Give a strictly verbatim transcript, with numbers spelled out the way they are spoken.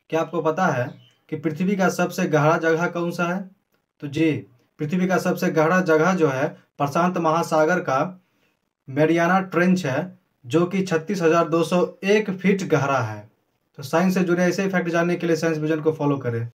क्या आपको पता है कि पृथ्वी का सबसे गहरा जगह कौन सा है? तो जी, पृथ्वी का सबसे गहरा जगह जो है प्रशांत महासागर का मैरियाना ट्रेंच है, जो कि छत्तीस हजार दो सौ एक फीट गहरा है। तो साइंस से जुड़े ऐसे फैक्ट जानने के लिए साइंस विजन को फॉलो करें।